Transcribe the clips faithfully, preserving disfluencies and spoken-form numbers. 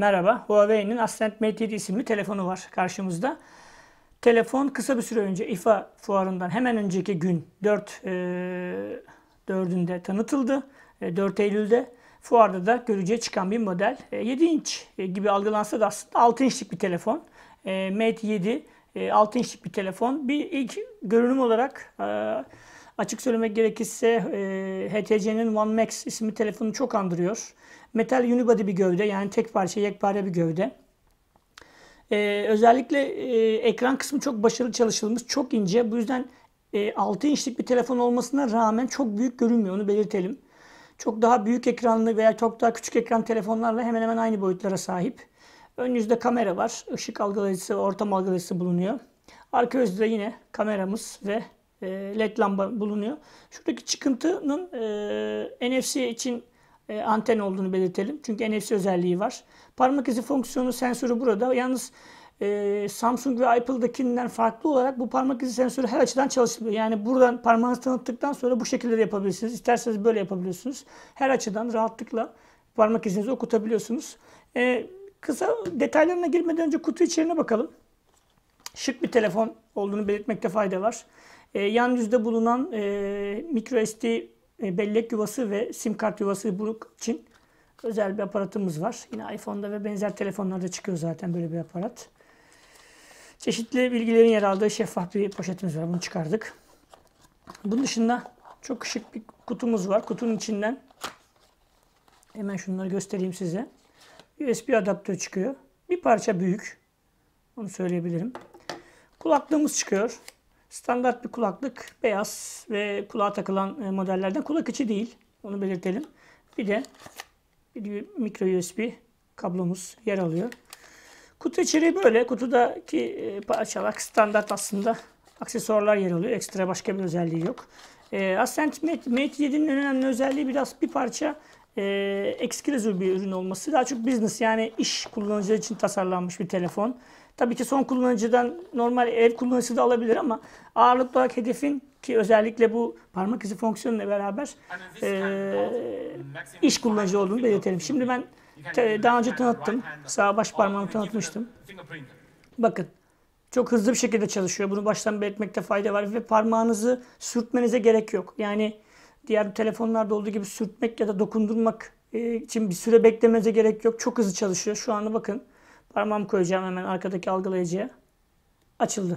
Merhaba, Huawei'nin Ascend Mate yedi isimli telefonu var karşımızda. Telefon kısa bir süre önce İFA fuarından hemen önceki gün dört e, dördünde tanıtıldı. E, dört Eylül'de fuarda da görücüye çıkan bir model. E, yedi inç e, gibi algılansa da aslında altı inçlik bir telefon. E, Mate yedi e, altı inçlik bir telefon. Bir ilk görünüm olarak e, açık söylemek gerekirse e, H T C'nin One Max isimli telefonu çok andırıyor. Metal unibody bir gövde, yani tek parça yekpare bir gövde. Ee, özellikle e, ekran kısmı çok başarılı çalışılmış, çok ince. Bu yüzden e, altı inçlik bir telefon olmasına rağmen çok büyük görünmüyor, onu belirtelim. Çok daha büyük ekranlı veya çok daha küçük ekran telefonlarla hemen hemen aynı boyutlara sahip. Ön yüzde kamera var, ışık algılayıcısı, ortam algılayıcısı bulunuyor. Arka yüzde de yine kameramız ve e, led lamba bulunuyor. Şuradaki çıkıntının e, N F C için e, anten olduğunu belirtelim. Çünkü N F C özelliği var. Parmak izi fonksiyonu sensörü burada. Yalnız e, Samsung ve Apple'dakinden farklı olarak bu parmak izi sensörü her açıdan çalışıyor. Yani buradan parmağınızı tanıttıktan sonra bu şekilde de yapabilirsiniz. İsterseniz böyle yapabiliyorsunuz. Her açıdan rahatlıkla parmak izinizi okutabiliyorsunuz. E, kısa detaylarına girmeden önce kutu içeriğine bakalım. Şık bir telefon olduğunu belirtmekte fayda var. E, yan yüzde bulunan e, microSD e, bellek yuvası ve sim kart yuvası bunun için özel bir aparatımız var. Yine iPhone'da ve benzer telefonlarda çıkıyor zaten böyle bir aparat. Çeşitli bilgilerin yer aldığı şeffaf bir poşetimiz var. Bunu çıkardık. Bunun dışında çok şık bir kutumuz var. Kutunun içinden hemen şunları göstereyim size. U S B adaptör çıkıyor. Bir parça büyük. Onu söyleyebilirim. Kulaklığımız çıkıyor. Standart bir kulaklık. Beyaz ve kulağa takılan modellerden. Kulak içi değil. Onu belirtelim. Bir de bir micro U S B kablomuz yer alıyor. Kutu içeriği böyle. Kutudaki parçalar standart aslında. Aksesuarlar yer alıyor. Ekstra başka bir özelliği yok. E, Ascend Mate, Mate yedi'nin en önemli özelliği biraz bir parça e, exclusive bir ürün olması. Daha çok business, yani iş kullanıcıları için tasarlanmış bir telefon. Tabii ki son kullanıcıdan normal ev kullanıcısı da alabilir ama ağırlıklı olarak hedefin, ki özellikle bu parmak izi fonksiyonuyla beraber e, iş kullanıcı olduğunu belirtelim. Şimdi ben te, daha önce tanıttım. Sağ baş parmağımı tanıtmıştım. Bakın. Çok hızlı bir şekilde çalışıyor. Bunu baştan belirtmekte fayda var ve parmağınızı sürtmenize gerek yok. Yani diğer telefonlarda olduğu gibi sürtmek ya da dokundurmak için bir süre beklemenize gerek yok. Çok hızlı çalışıyor. Şu anda bakın. Parmağımı koyacağım hemen arkadaki algılayıcıya. Açıldı.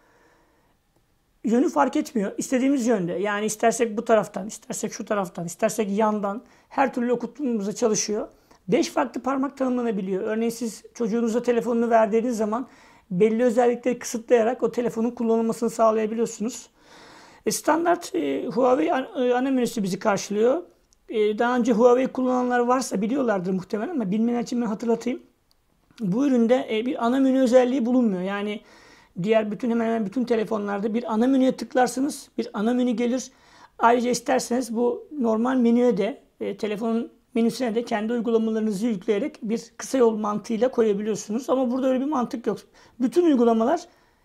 Yönü fark etmiyor. İstediğimiz yönde. Yani istersek bu taraftan, istersek şu taraftan, istersek yandan her türlü okuttuğumuzda çalışıyor. beş farklı parmak tanımlanabiliyor. Örneğin siz çocuğunuza telefonunu verdiğiniz zaman belli özellikleri kısıtlayarak o telefonun kullanılmasını sağlayabiliyorsunuz. E, standart e, Huawei an, e, ana menüsü bizi karşılıyor. E, daha önce Huawei kullananlar varsa biliyorlardır muhtemelen ama bilmeyenler için ben hatırlatayım. Bu üründe e, bir ana menü özelliği bulunmuyor. Yani diğer bütün hemen hemen bütün telefonlarda bir ana menüye tıklarsınız, bir ana menü gelir. Ayrıca isterseniz bu normal menüye de e, telefonun menüsüne de kendi uygulamalarınızı yükleyerek bir kısa yol mantığıyla koyabiliyorsunuz. Ama burada öyle bir mantık yok. Bütün uygulamalar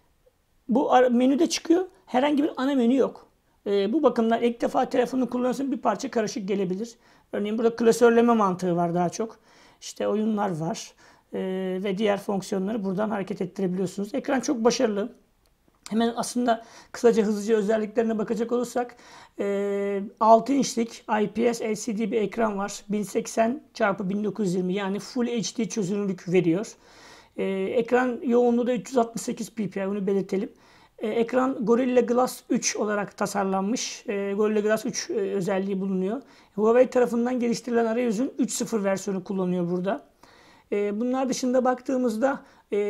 bu menüde çıkıyor. Herhangi bir ana menü yok. E, bu bakımdan ilk defa telefonu kullanırsanız bir parça karışık gelebilir. Örneğin burada klasörleme mantığı var daha çok. İşte oyunlar var. E, ve diğer fonksiyonları buradan hareket ettirebiliyorsunuz. Ekran çok başarılı. Hemen aslında kısaca hızlıca özelliklerine bakacak olursak altı inçlik I P S L C D bir ekran var. bin seksen çarpı bin dokuz yüz yirmi, yani Full H D çözünürlük veriyor. Ekran yoğunluğu da üç yüz altmış sekiz ppi, bunu belirtelim. Ekran Gorilla Glass üç olarak tasarlanmış. Gorilla Glass üç özelliği bulunuyor. Huawei tarafından geliştirilen arayüzün üç nokta sıfır versiyonu kullanıyor burada. Bunlar dışında baktığımızda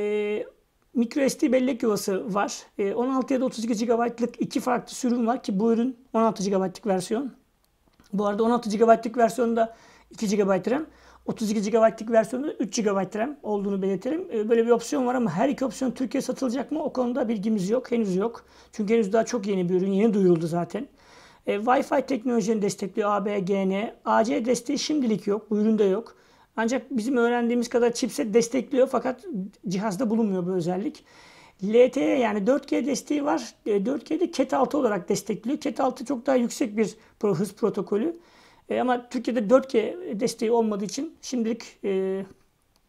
microSD bellek yuvası var. on altı ya da otuz iki gigabaytlık iki farklı sürüm var ki bu ürün on altı gigabaytlık versiyon. Bu arada on altı gigabaytlık versiyonda iki gigabayt RAM, otuz iki gigabaytlık versiyonda üç gigabayt RAM olduğunu belirtelim. Böyle bir opsiyon var ama her iki opsiyon Türkiye'ye satılacak mı? O konuda bilgimiz yok. Henüz yok. Çünkü henüz daha çok yeni bir ürün. Yeni duyuruldu zaten. E, Wi-Fi teknolojisini destekliyor. A B G N. A C desteği şimdilik yok. Bu üründe yok. Ancak bizim öğrendiğimiz kadar chipset destekliyor fakat cihazda bulunmuyor bu özellik. L T E, yani dört G desteği var. dört G'de Cat altı olarak destekliyor. Cat altı çok daha yüksek bir hız protokolü. E, ama Türkiye'de dört G desteği olmadığı için şimdilik e,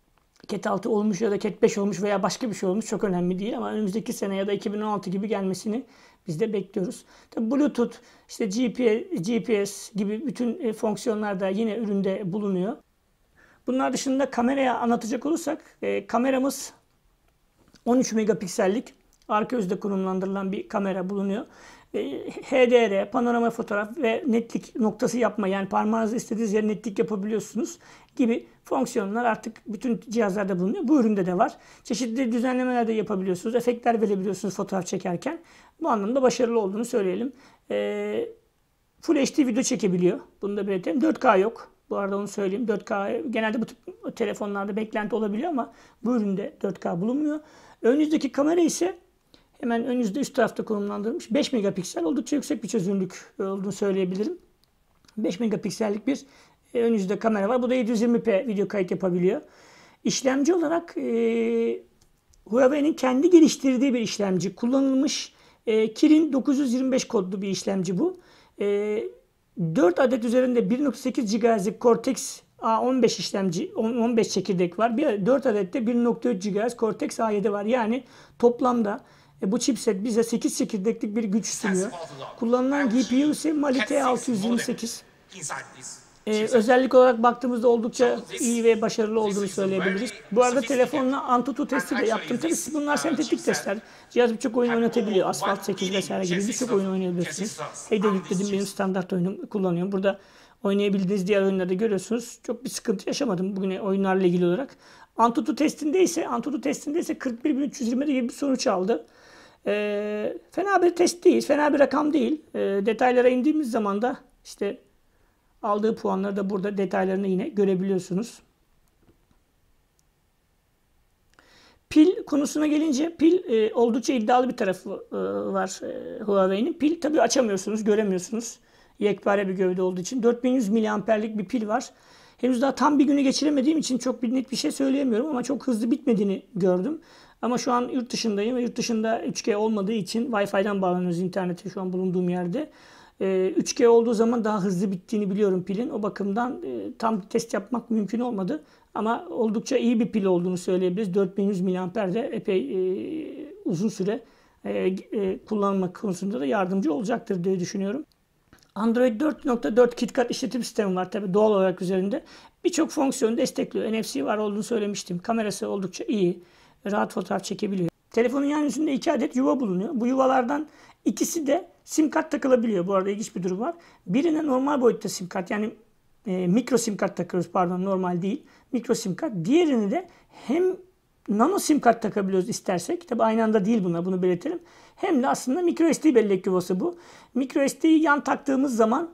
Cat altı olmuş ya da Cat beş olmuş veya başka bir şey olmuş çok önemli değil ama önümüzdeki sene ya da iki bin on altı gibi gelmesini biz de bekliyoruz. Tabii Bluetooth, işte G P S, G P S gibi bütün fonksiyonlar da yine üründe bulunuyor. Bunlar dışında kameraya anlatacak olursak e, kameramız on üç megapiksellik arka yüzde konumlandırılan bir kamera bulunuyor. E, H D R, panorama fotoğraf ve netlik noktası yapma, yani parmağınızla istediğiniz yere netlik yapabiliyorsunuz gibi fonksiyonlar artık bütün cihazlarda bulunuyor. Bu üründe de var. Çeşitli düzenlemeler de yapabiliyorsunuz. Efektler verebiliyorsunuz fotoğraf çekerken. Bu anlamda başarılı olduğunu söyleyelim. E, Full H D video çekebiliyor. Bunu da belirtelim. dört K yok. Bu arada onu söyleyeyim. dört K genelde bu tip telefonlarda beklenti olabiliyor ama bu üründe dört K bulunmuyor. Ön yüzdeki kamera ise hemen ön yüzde üst tarafta konumlandırılmış. beş megapiksel, oldukça yüksek bir çözünürlük olduğunu söyleyebilirim. beş megapiksellik bir ön yüzde kamera var. Bu da yedi yüz yirmi p video kayıt yapabiliyor. İşlemci olarak e, Huawei'nin kendi geliştirdiği bir işlemci. Kullanılmış e, Kirin dokuz yüz yirmi beş kodlu bir işlemci bu. E, dört adet üzerinde bir nokta sekiz gigahertz'lik Cortex A on beş işlemci, on beş çekirdek var. Bir, dört adet de bir nokta üç gigahertz Cortex A yedi var. Yani toplamda e, bu chipset bize sekiz çekirdeklik bir güç sunuyor. Kullanılan G P U ise Mali T altı yüz yirmi sekiz. Ee, özellik olarak baktığımızda oldukça iyi ve başarılı olduğunu söyleyebiliriz. Bu arada telefonla Antutu testi de yaptım. Tabii bunlar sentetik testler. Cihaz birçok oyun oynatabiliyor. Asphalt sekiz vesaire gibi birçok oyun oynayabilirsiniz. Heyde yükledim, benim standart oyunum kullanıyorum. Burada oynayabildiğiniz diğer oyunları görüyorsunuz. Çok bir sıkıntı yaşamadım bugün oyunlarla ilgili olarak. Antutu testinde ise Antutu testinde ise kırk bir bin üç yüz yirmi gibi bir sonuç aldı. Ee, fena bir test değil, fena bir rakam değil. Ee, detaylara indiğimiz zaman da işte aldığı puanları da burada detaylarını yine görebiliyorsunuz. Pil konusuna gelince pil e, oldukça iddialı bir tarafı e, var e, Huawei'nin. Pil tabii açamıyorsunuz, göremiyorsunuz. Yekpare bir gövde olduğu için. dört bin yüz miliamperlik bir pil var. Henüz daha tam bir günü geçiremediğim için çok bir net bir şey söyleyemiyorum ama çok hızlı bitmediğini gördüm. Ama şu an yurt dışındayım ve yurt dışında üç G olmadığı için Wi-Fi'den bağlanıyoruz internete şu an bulunduğum yerde. üç G olduğu zaman daha hızlı bittiğini biliyorum pilin. O bakımdan tam test yapmak mümkün olmadı. Ama oldukça iyi bir pil olduğunu söyleyebiliriz. dört bin yüz miliamper de epey e, uzun süre e, e, kullanmak konusunda da yardımcı olacaktır diye düşünüyorum. Android dört nokta dört KitKat işletim sistemi var tabii doğal olarak üzerinde. Birçok fonksiyonu destekliyor. N F C var olduğunu söylemiştim. Kamerası oldukça iyi. Rahat fotoğraf çekebiliyor. Telefonun yan yüzünde iki adet yuva bulunuyor. Bu yuvalardan ikisi de sim kart takılabiliyor. Bu arada ilginç bir durum var. Birine normal boyutta sim kart, yani e, mikro sim kart takıyoruz, pardon, normal değil. Mikro sim kart. Diğerini de hem nano sim kart takabiliyoruz istersek. Tabi aynı anda değil bunlar, bunu belirtelim. Hem de aslında micro S D bellek yuvası bu. Micro S D'yi yan taktığımız zaman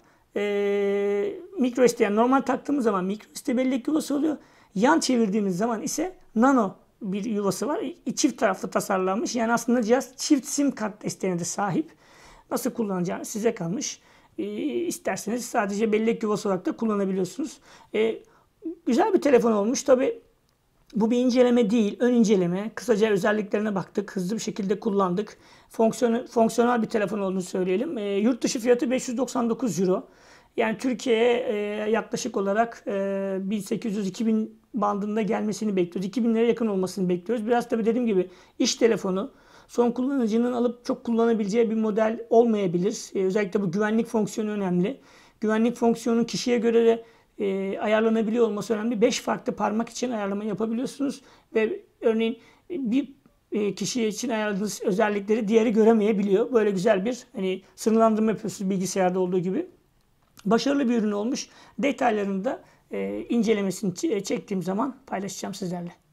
e, micro S D'ye normal taktığımız zaman micro S D bellek yuvası oluyor. Yan çevirdiğimiz zaman ise nano bir yuvası var. Çift taraflı tasarlanmış. Yani aslında cihaz çift sim kart desteğine de sahip. Nasıl kullanacağınız size kalmış. E, isterseniz sadece bellek yuvası olarak da kullanabiliyorsunuz. E, güzel bir telefon olmuş. Tabi bu bir inceleme değil. Ön inceleme. Kısaca özelliklerine baktık. Hızlı bir şekilde kullandık. Fonksiyon, fonksiyonel bir telefon olduğunu söyleyelim. E, yurt dışı fiyatı beş yüz doksan dokuz euro. Yani Türkiye'ye e, yaklaşık olarak e, bin sekiz yüz iki bin bandında gelmesini bekliyoruz. iki bin liraya yakın olmasını bekliyoruz. Biraz tabii dediğim gibi iş telefonu. Son kullanıcının alıp çok kullanabileceği bir model olmayabilir. E, özellikle bu güvenlik fonksiyonu önemli. Güvenlik fonksiyonunun kişiye göre de e, ayarlanabiliyor olması önemli. beş farklı parmak için ayarlama yapabiliyorsunuz. Ve örneğin bir e, kişi için ayarladığınız özellikleri diğeri göremeyebiliyor. Böyle güzel bir hani sınırlandırma yapıyorsunuz bilgisayarda olduğu gibi. Başarılı bir ürün olmuş. Detaylarını da e, incelemesini çektiğim zaman paylaşacağım sizlerle.